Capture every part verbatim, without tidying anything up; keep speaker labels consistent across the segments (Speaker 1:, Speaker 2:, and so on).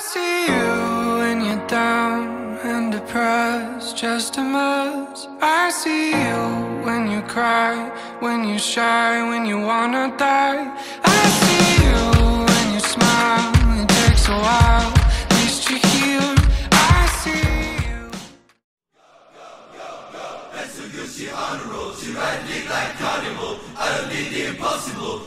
Speaker 1: see you when you're down and depressed, just a mess. I see you when you cry, when you're shy, when you wanna die. I see you when you smile, it takes a while, at least you're here. I see you.
Speaker 2: That's so good, she on the road. She ride dick like carnival. I don't need the impossible.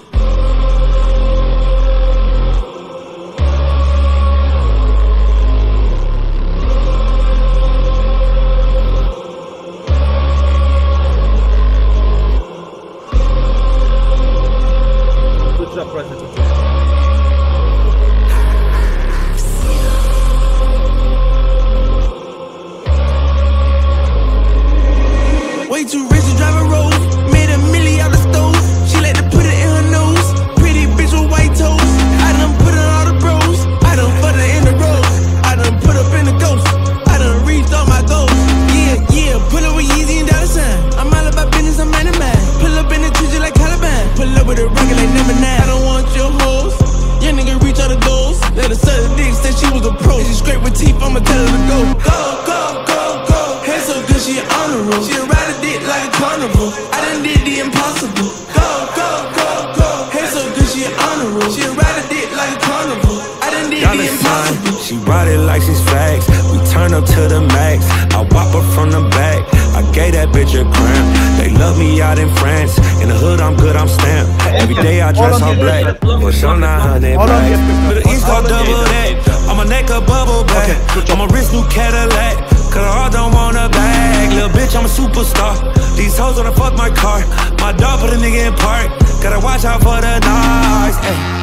Speaker 3: Way too rich to drive a road. Made a milli out the stove. She like to put it in her nose. Pretty bitch with white toes. I done put her all the bros. I done put her in the road. I done put up in the ghost. I done reached all my goals. Yeah, yeah, pull up with Yeezy and dollar sign. I'm all about business, I'm man to man. Pull up in the trees like Caliban. Pull up with a rocket like number nine. I don't want your hoes. Your nigga reach all the goals. Let her suck the dick, said she was a pro. She scrape with teeth, I'ma tell her to go. Go, go, go, go. Hair so good, she on the road. She ride a dick like a carnival. I done did the impossible. Go, go, go, go. Hair so good, she on the road. She ride a dick like a carnival. I done did the impossible.
Speaker 4: She ride it like she's facts. We turn up to the max. I whop her from the back. I gave that bitch a cramp. They love me out in France. In the hood, I'm good, I'm stamped. Every day I dress all black. But I'm not hundred bags. To the east, call double that. On my neck, a bubble back. On my wrist, new Cadillac. Cause I don't want a bag. Little bitch, I'm a superstar. These hoes wanna fuck my car. My dog put a nigga in park. Gotta watch out for the noise. Ay.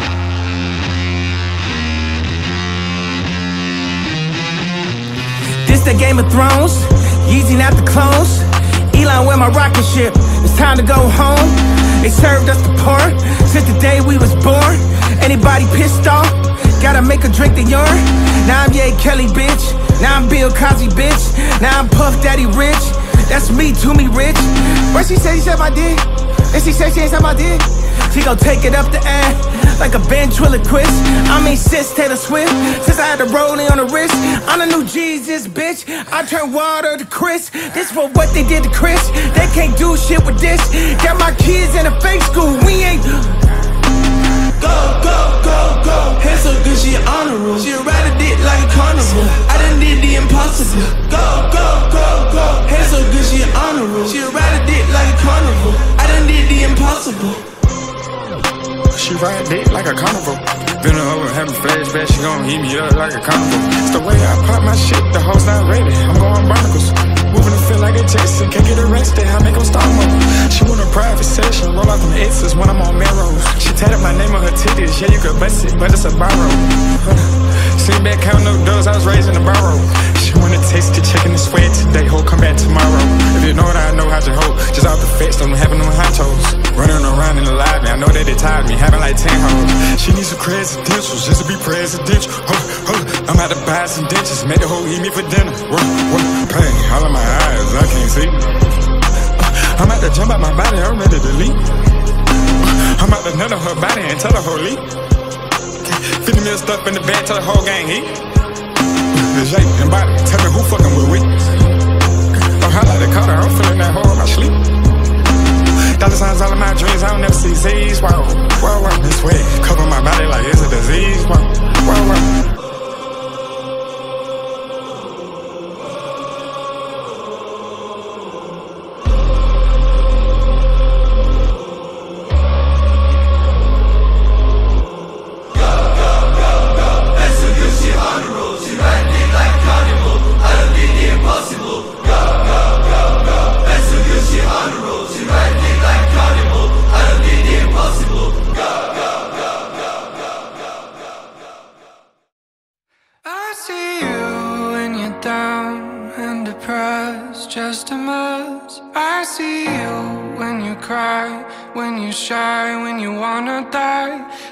Speaker 3: This the Game of Thrones, Yeezy not the clones. Elon wear my rocket ship, it's time to go home. They served us the porn, since the day we was born. Anybody pissed off, gotta make a drink the urine. Now I'm Ye Kelly, bitch. Now I'm Bill Cosby, bitch. Now I'm Puff Daddy Rich. That's me, to me rich. Where she say she said my dick, and she say she ain't said my dick. She gon' take it up the ass like a ventriloquist. I mean, sis Taylor Swift. Since I had the rolling on the wrist, I'm the new Jesus, bitch. I turn water to Chris. This for what they did to Chris. They can't do shit with this. Got my kids in a fake school. We ain't. Go, go, go, go. Hair so good, she on the road. She ride a dick like a carnival. I done did the impossible. Go, go, go, go. Hair so good, she on the road. She ride a dick like a carnival. I done did the impossible.
Speaker 5: She ride dick like a carnival. Been over having flashbacks, she gon' heat me up like a carnival. It's the way I pop my shit, the hoes not ready. I'm going barnacles. Moving to feel like a Texan, can't get arrested, I make them stop moving. She want a private session, roll out them exes when I'm on Melrose. She tatted my name on her titties, yeah you could bust it, but it's a borrow. Sit back, count no doors, I was raised in a barrow. She wanna taste the chicken and sweat today, ho, come back tomorrow. If you know what I know, how's your hoe? Just off the fence, don't having them hot toes. Running around in the lobby, I know that they tired me, having like ten hoes. She needs some presidentials, just to be presidential. Huh, huh. I'm about to buy some ditches, make the hoe eat me for dinner. Whoa, whoa, pain, all in my eyes, I can't see. Uh, I'm about to jump out my body, I'm ready to leave. Uh, I'm about to nut on her body and tell her whole leave. fifty mil stuff in the bed, tell the whole gang eat. The shape and body, tell me who fucking with we. Oh, I like to call her, I'm feeling that hoe in my sleep. Dollar signs all in my dreams, I don't never see Z's. Wow, wow, wow, this way, cover my body like it's a disease. Wow, wow, wow.
Speaker 1: Just a mess. I see you when you cry, when you're shy, when you wanna die.